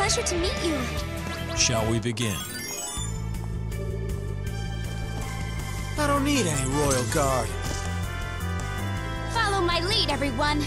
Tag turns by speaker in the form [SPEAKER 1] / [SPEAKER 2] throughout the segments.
[SPEAKER 1] pleasure to meet you.
[SPEAKER 2] Shall we begin?
[SPEAKER 3] I don't need any royal guard.
[SPEAKER 1] Follow my lead, everyone.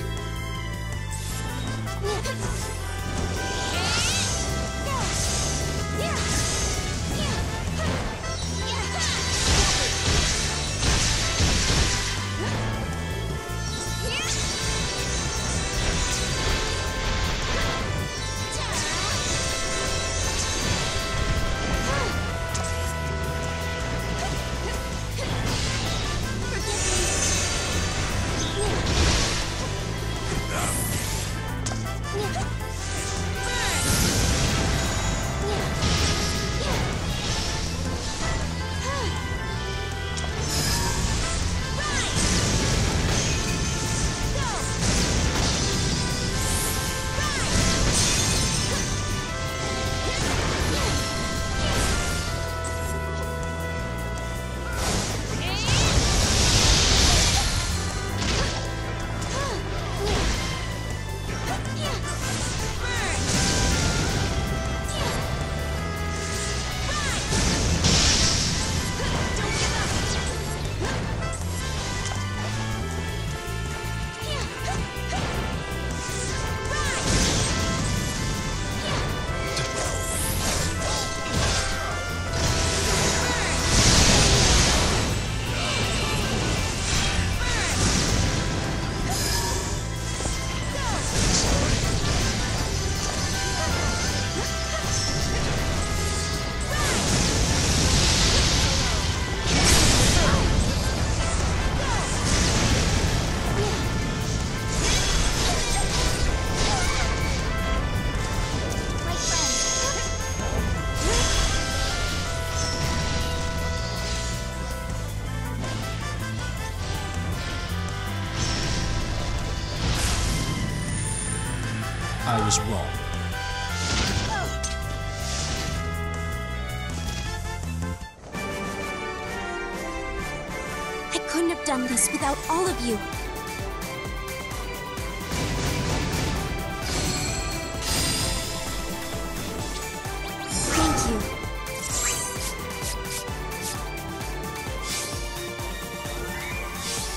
[SPEAKER 2] I was wrong.
[SPEAKER 1] I couldn't have done this without all of you. Thank you.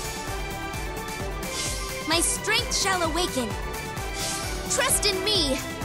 [SPEAKER 1] My strength shall awaken. Trust in me!